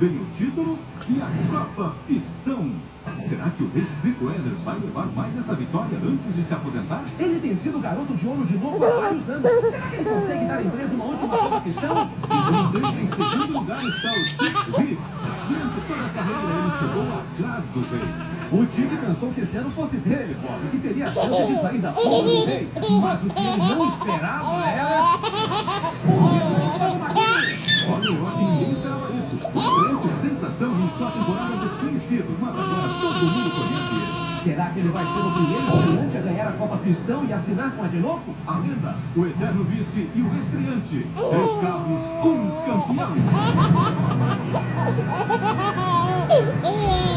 Vem o título e a Copa Pistão. Será que o Reis Rico Enders vai levar mais esta vitória antes de se aposentar? Ele tem sido garoto de ouro de novo há vários anos. Será que ele consegue dar à empresa uma última Copa Pistão? Em segundo lugar está o Six Vips. Durante toda a carreira ele chegou atrás do Rei. O time pensou que esse ano fosse dele, Bob, que teria a chance de sair da prova do Rei. Mas o que ele não esperava era... Olha, eu acho que ninguém esperava isso. Parece sensação em sua temporada desconhecido, mas agora todo mundo conhece ele. Será que ele vai ser o primeiro estreante a ganhar a Copa Pistão e assinar com a de novo? A lenda, o eterno vice e o estreante. 3 carros, 1 campeão.